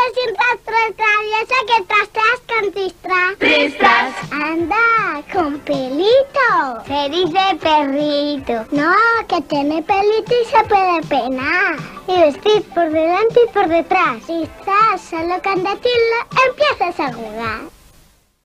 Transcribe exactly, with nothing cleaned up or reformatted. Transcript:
sin rastro de traviesa que trasteas con tristra. Tristras. Anda, con pelito. Se dice perrito. No, que tiene pelito y se puede penar. Y vestir por delante y por detrás. Tristra, solo cuando tú lo empiezas a jugar.